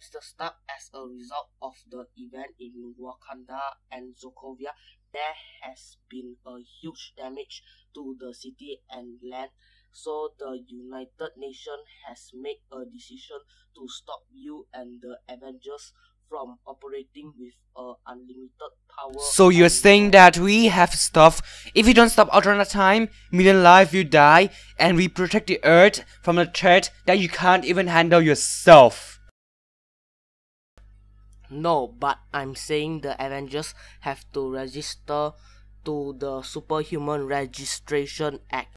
Mr. Stark, as a result of the event in Wakanda and Sokovia, there has been a huge damage to the city and land. So the United Nations has made a decision to stop you and the Avengers from operating with unlimited power. So you're saying that we have stuff. If we don't stop out on a time, million lives will die, and we protect the earth from a threat that you can't even handle yourself. No, but I'm saying the Avengers have to register to the Superhuman Registration Act.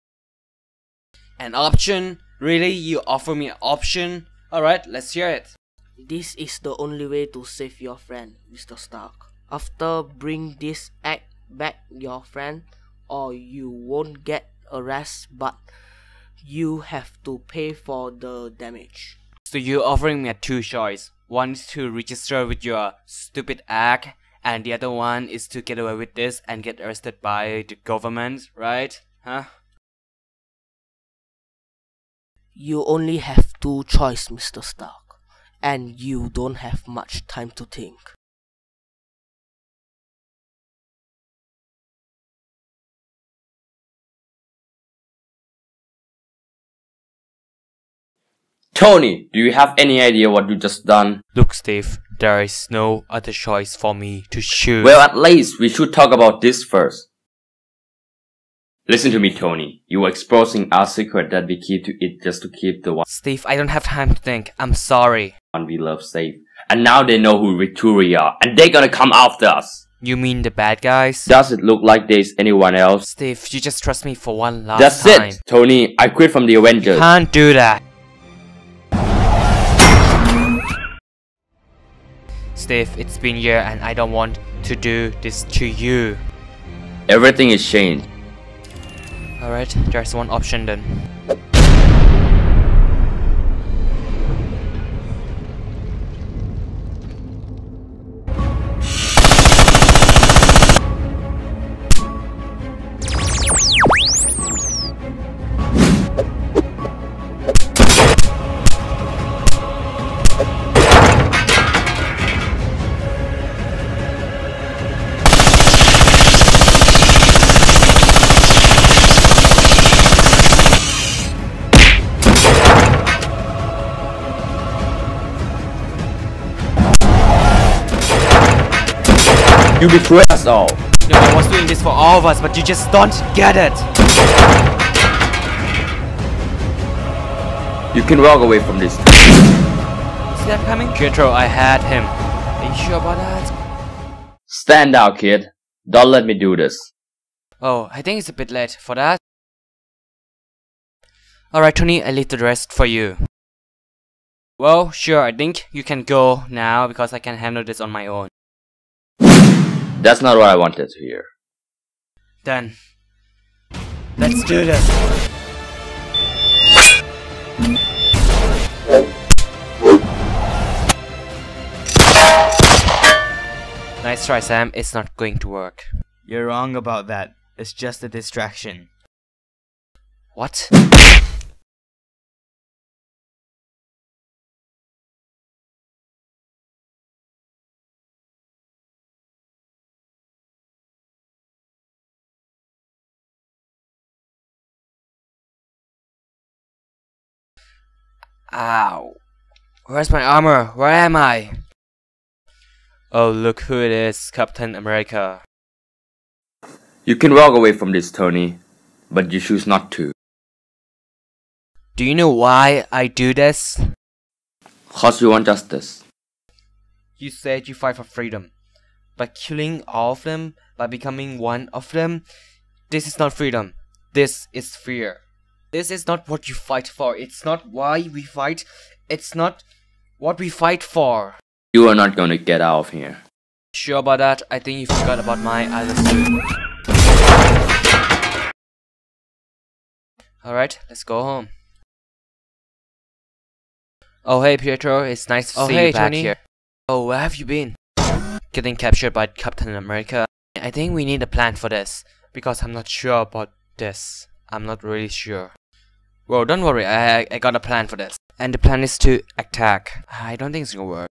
An option? Really? You offer me an option? Alright, let's hear it. This is the only way to save your friend, Mr. Stark. After bring this act back your friend, or you won't get arrested, but you have to pay for the damage. So you're offering me a two choice. One is to register with your stupid act, and the other one is to get away with this and get arrested by the government, right? Huh? You only have two choices, Mr. Stark, and you don't have much time to think. Tony, do you have any idea what you just done? Look, Steve, there is no other choice for me to choose. Well, at least we should talk about this first. Listen to me, Tony. You were exposing our secret that we keep to it just to keep the one Steve, I don't have time to think. I'm sorry. we love safe. And now they know who we are, and they're gonna come after us. You mean the bad guys? Does it look like there's anyone else? Steve, you just trust me for one last That's time. it, Tony. I quit from the Avengers. Can't do that. Steve, it's been a year and I don't want to do this to you. Everything is changed. Alright, there's one option then. You betrayed us all. No, I was doing this for all of us, but you just don't get it. You can walk away from this. See that coming? Pietro, I had him. Are you sure about that? Stand out, kid. Don't let me do this. Oh, I think it's a bit late for that. Alright, Tony, I leave the rest for you. Well, sure, I think you can go now because I can handle this on my own. That's not what I wanted to hear. Then, let's do this. Nice try, Sam. It's not going to work. You're wrong about that. It's just a distraction. What? Ow. Where's my armor? Where am I? Oh, look who it is, Captain America. You can walk away from this, Tony, but you choose not to. Do you know why I do this? 'Cause you want justice. You said you fight for freedom. By killing all of them, by becoming one of them, this is not freedom. This is fear. This is not what you fight for. It's not why we fight. It's not what we fight for. You are not gonna get out of here. Sure about that? I think you forgot about my other suit. Alright, let's go home. Oh hey Pietro, it's nice to see you back here. Oh, where have you been? Getting captured by Captain America. I think we need a plan for this, because I'm not sure about this. I'm not really sure. Well, don't worry, I got a plan for this. And the plan is to attack. I don't think it's gonna work.